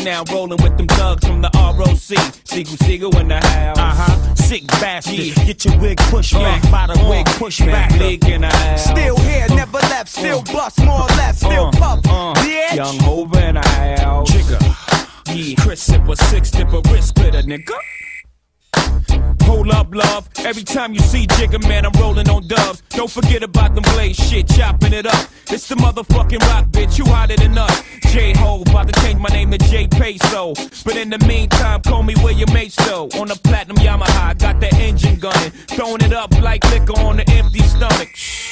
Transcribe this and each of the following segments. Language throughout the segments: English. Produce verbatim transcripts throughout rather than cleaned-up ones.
now, rolling with them thugs from the R O C. Siegel, Siegel in the house. Uh-huh. Sick bastard. Yeah. Get your wig pushed back Uh, by the uh, wig push man, back. Bleak in the house. Still here, never left, still bust, more or less, still Uh, puff, uh, bitch. Young Hov in the house. Jigga. Yeah. Chris Sipper, six dipper, wrist splitter, nigga. Hold up, love. Every time you see Jigga, man, I'm rolling on dubs. Don't forget about them blaze shit, chopping it up. It's the motherfucking rock, bitch. You hotter than us. J-Ho, about to change my name to J Peso. But in the meantime, call me where your mates though. On the platinum Yamaha, got that engine gunning. Throwing it up like liquor on an empty stomach.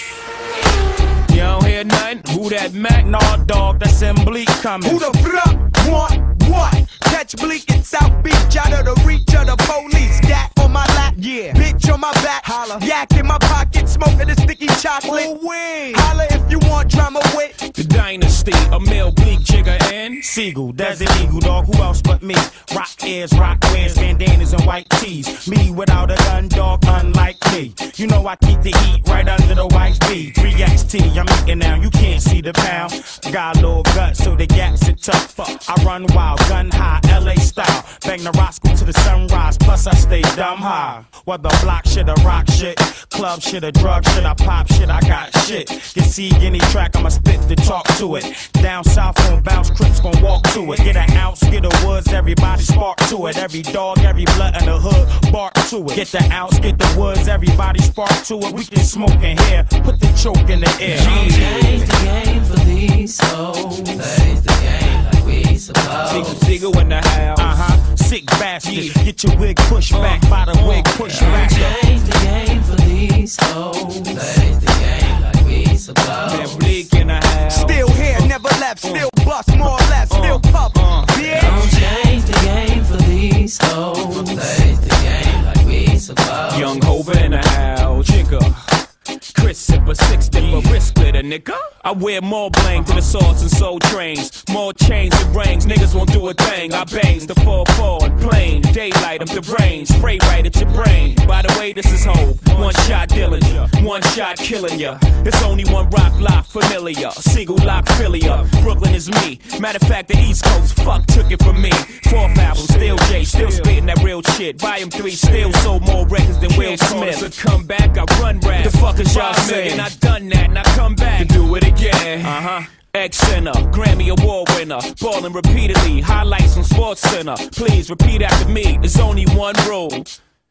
You don't hear nothing? Who that Mac? Nah, dog, that's in Bleak coming. Who the fuck want what? Catch Bleak in South Beach, out of the reach of the police. Gat on my lap, Yeah. bitch on my back. Holla. Yak in my pocket, smoking the sticky chocolate. Ooh-wee. Holla if you want drama with The Dynasty, a male Bleak, Jigga, and Siegel, Desert Eagle, dog, who else but me? Rock ears, rock wears, bandanas and white tees. Me without a gun, dog, unlike me. You know I keep the heat right under the white V. three X T, I'm eating now, you can't see the pound. Got a little gut, so the gaps are tough. I run wild, gun high, L A style. Bang the Roscoe to the sunrise, plus I stay dumb high. Whether block shit or rock shit, club shit or drug shit, I pop shit, I got shit. You see any track, I'ma spit to talk to it. Down south gon' bounce, Crips gon' walk to it. Get an ounce, get a woods, everybody spark to it. Every dog, every blood in the hood, bark to it. Get the ounce, get the woods, everybody spark to it. We can smoke in here, put the choke in the air. Don't change the game for these hoes. Plays the game like we supposed. Siegel, Siegel in the house. Uh-huh, sick bastard. Yeah. Get your wig pushed back by the wig push Don't back. change the game for these hoes. Plays the game like we supposed. Man, Bleak in the house. still here, never left, still bust, more or less, still puff, uh. bitch. Don't change the game for these hoes. Plays the game like we supposed. Young Hov in the house. Jigga. Chris Sipper, six dipper, wrist splitter, nigga. I wear more bling to the sauce and soul trains. More chains and rings, niggas won't do a thing. I bangs the four four and plain. Daylight up the brains, spray right at your brain. By the way, this is Hov. One shot Dillinger, one shot killing ya. It's only one rock lock familiar. Single lock Philia. Brooklyn is me. Matter of fact, the East Coast fuck took it from me. Fourth album, still J, still spitting that real shit. Volume three, still sold more records than Will Smith. So come back, I run rap. The fuck is y'all saying? I done that, now come back and do it again. Uh huh. X-Center, Grammy Award winner, ballin' repeatedly, highlights on Sports Center. Please repeat after me. There's only one rule: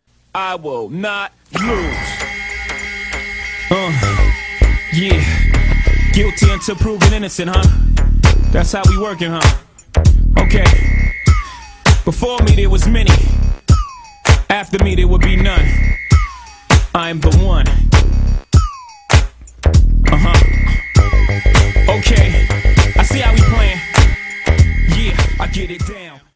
I will not lose. Uh, yeah. Guilty until proven innocent, huh? That's how we working, huh? Okay. Before me there was many. After me there would be none. I'm the one. Uh-huh. Okay, I see how we playing. Yeah, I get it down.